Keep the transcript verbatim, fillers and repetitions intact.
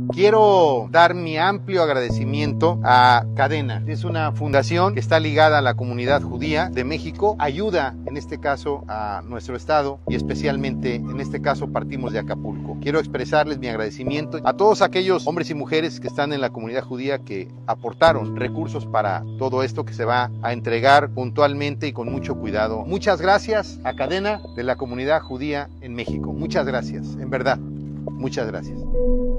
Quiero dar mi amplio agradecimiento a Cadena. Es una fundación que está ligada a la comunidad judía de México. Ayuda, en este caso, a nuestro estado y especialmente, en este caso, partimos de Acapulco. Quiero expresarles mi agradecimiento a todos aquellos hombres y mujeres que están en la comunidad judía que aportaron recursos para todo esto que se va a entregar puntualmente y con mucho cuidado. Muchas gracias a Cadena de la comunidad judía en México. Muchas gracias, en verdad. Muchas gracias.